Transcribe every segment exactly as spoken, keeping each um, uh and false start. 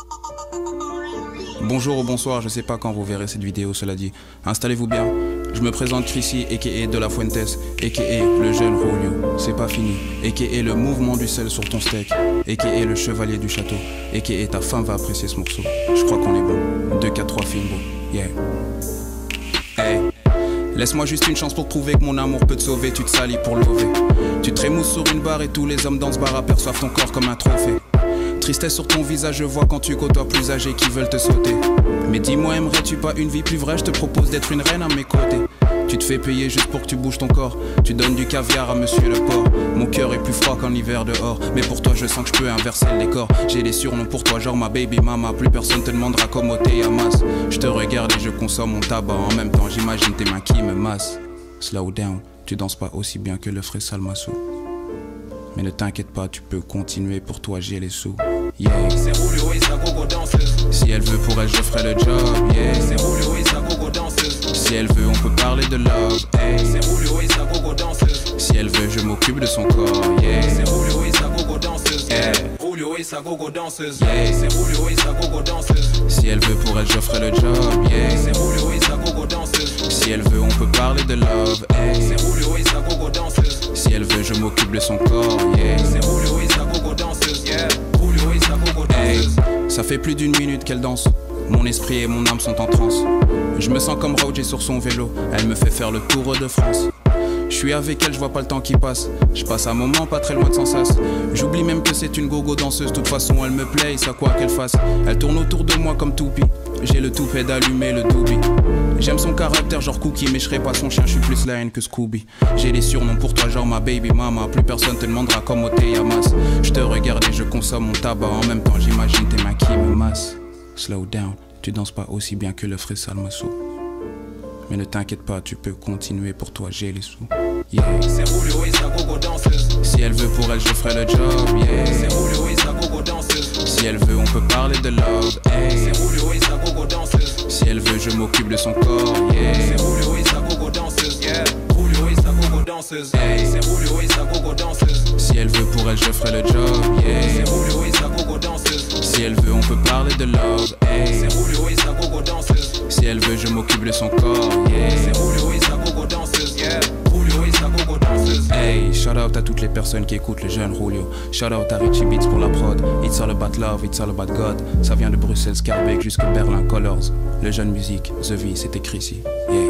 Bonjour ou bonsoir, je sais pas quand vous verrez cette vidéo, cela dit. Installez-vous bien. Je me présente Chrissy, aka de la Fuentes, aka le jeune Rolio. C'est pas fini. Aka le mouvement du sel sur ton steak. Aka le chevalier du château. Aka ta femme va apprécier ce morceau. Je crois qu'on est bon. deux, quatre, trois films, bro. Yeah. Hey. Laisse-moi juste une chance pour prouver que mon amour peut te sauver. Tu te salis pour lever. Tu te rémousses sur une barre et tous les hommes dans ce bar aperçoivent ton corps comme un trophée. Tristesse sur ton visage, je vois quand tu côtoies plus âgés qui veulent te sauter. Mais dis-moi, aimerais-tu pas une vie plus vraie? Je te propose d'être une reine à mes côtés. Tu te fais payer juste pour que tu bouges ton corps. Tu donnes du caviar à monsieur le porc. Mon cœur est plus froid qu'en hiver dehors. Mais pour toi je sens que je peux inverser le décor. J'ai des surnoms pour toi genre ma baby mama. Plus personne te demandera comment t'es à masse. Je te regarde et je consomme mon tabac. En même temps j'imagine tes mains qui me massent. Slow down, tu danses pas aussi bien que le frais Salmasso. Mais ne t'inquiète pas, tu peux continuer, pour toi j'ai les sous. Yeah. C'est Rolio et sa gogo danseuse. Si elle veut, pour elle je ferai le job. Yeah. C'est Rolio et sa gogo danseuse. Si elle veut, on peut parler de love. Hey. C'est Rolio et sa gogo danseuse. Si elle veut, je m'occupe de son corps. Yeah. C'est Rolio et sa gogo danseuse. Yeah. Rolio et sa gogo danseuse. Yeah. C'est Rolio et sa gogo danseuse. Si elle veut, pour elle je ferai le job. Yeah. C'est Rolio et sa gogo danseuse. Si elle veut, on peut parler de love. Hey. C'est Rolio et sa gogo danseuse. Si elle veut, je m'occupe de son corps. Yeah. C'est Rolio et sa gogo danseuse. Yeah. Rolio et sa gogo danseuse. Hey. Ça fait plus d'une minute qu'elle danse. Mon esprit et mon âme sont en transe. Je me sens comme Rodrigues sur son vélo. Elle me fait faire le tour de France. Je suis avec elle, je vois pas le temps qui passe. Je passe un moment pas très loin de Santos. J'oublie même que c'est une gogo danseuse. De toute façon elle me plaît, ça quoi qu'elle fasse. Elle tourne autour de moi comme toupie. J'ai le toupet d'allumer le doobie. J'aime son caractère genre cookie. Mais je serai pas son chien, je suis plus la haine que Scooby. J'ai des surnoms pour toi genre ma baby mama. Plus personne te demandera comment t'es à masse. Je te regarde et je consomme mon tabac. En même temps j'imagine tes mains qui me massent. Slow down, tu danses pas aussi bien que le frais Salmasso. Mais ne t'inquiète pas, tu peux continuer, pour toi j'ai les sous. Yeah. C'est Rolio et sa gogo danseuse. Si elle veut, pour elle je ferai le job. Yeah. C'est Rolio et sa gogo danseuse. Si elle veut, on peut parler de love. Hey. C'est Rolio et sa gogo danseuse. Si elle veut, je m'occupe de son corps. Yeah. C'est Rolio et sa gogo danseuse. Yeah. Rolio et sa gogo danseuse. Hey. C'est Rolio et sa gogo danseuse. Si elle veut, pour elle je ferai le job. Yeah. C'est Rolio et sa gogo danseuse. Si elle veut, on peut parler de love. Hey. C'est Rolio et sa gogo danseuse. Si elle veut, je m'occupe de son corps. Yeah. C'est Rolio et sa gogo danseuse. Yeah. Rolio et sa gogo danseuse. Hey, shout out à toutes les personnes qui écoutent le jeune Rolio. Shout out à Richie Beats pour la prod. It's all about love, it's all about God. Ça vient de Bruxelles, Scarbeck jusqu'à Berlin Colors. Le jeune musique, The V, c'est écrit ici. Yeah.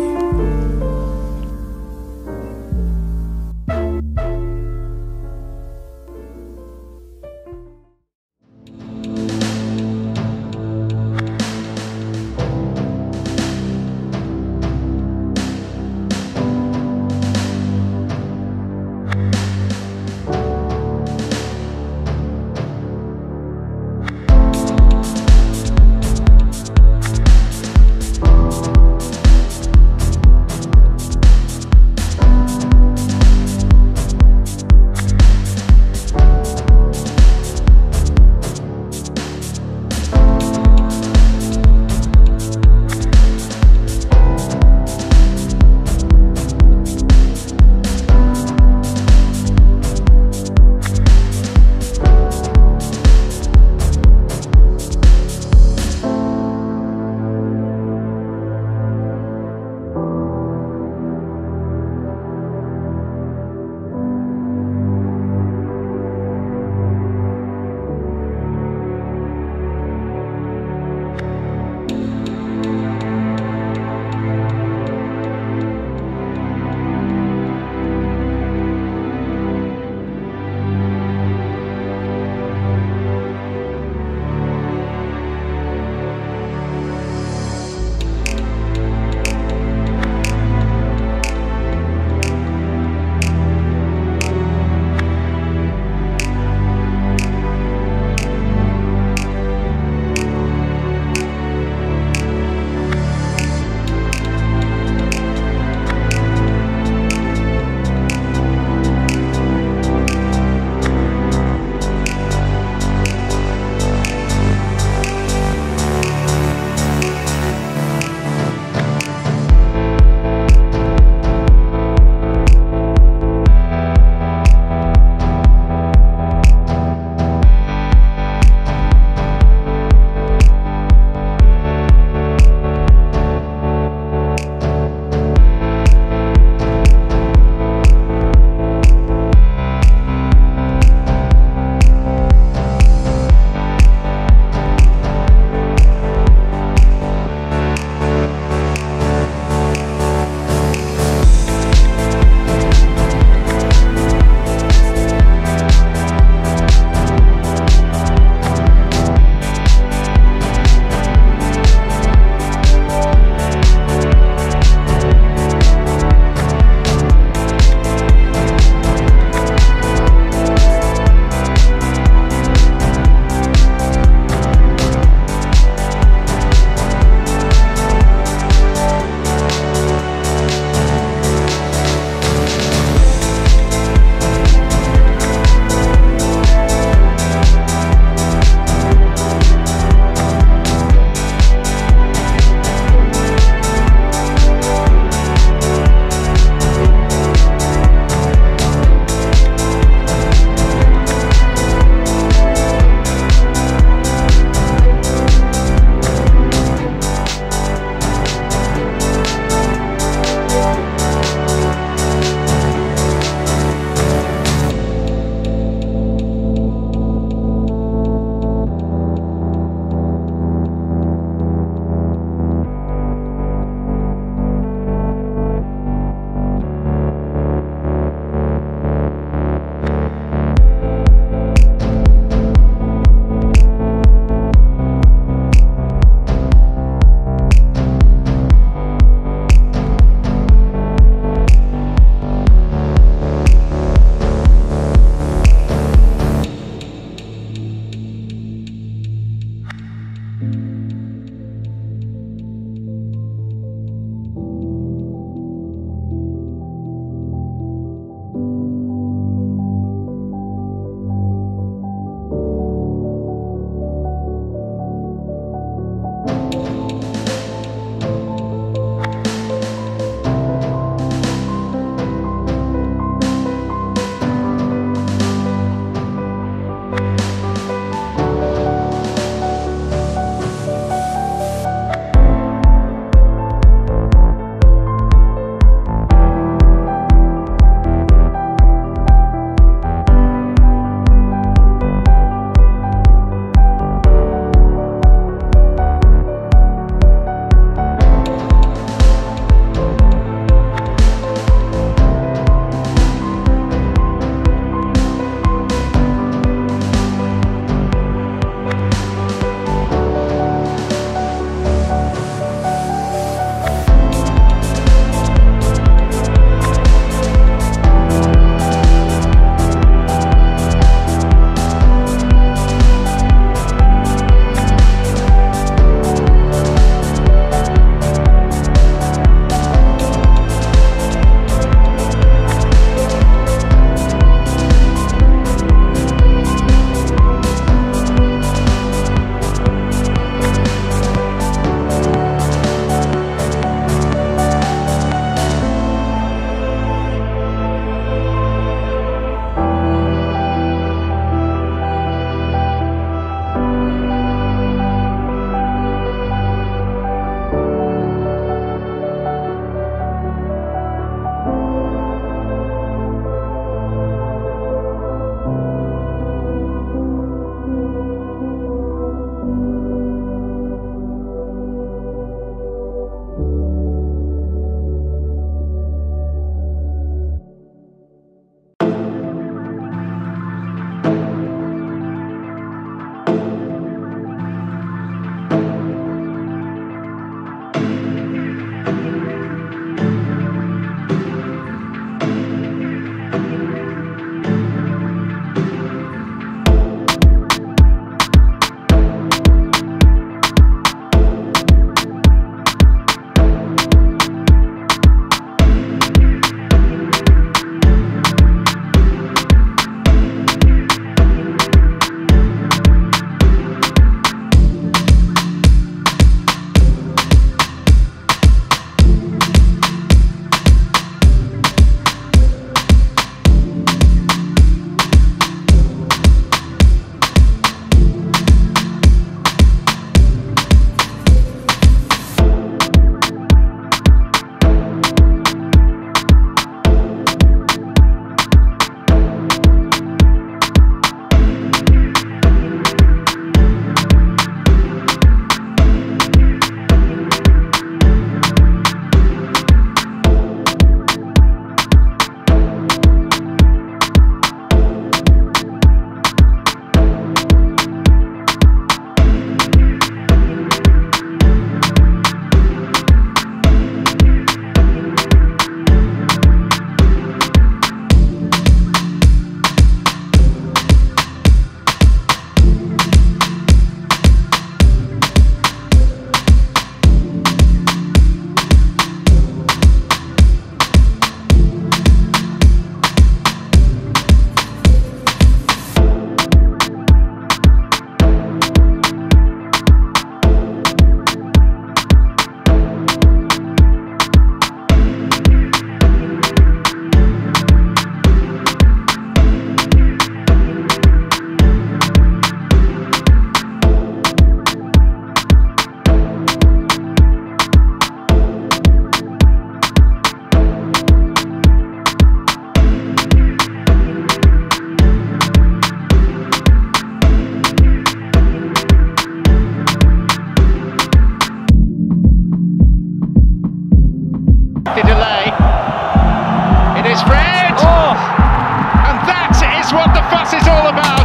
is red. Oh. And that is what the fuss is all about.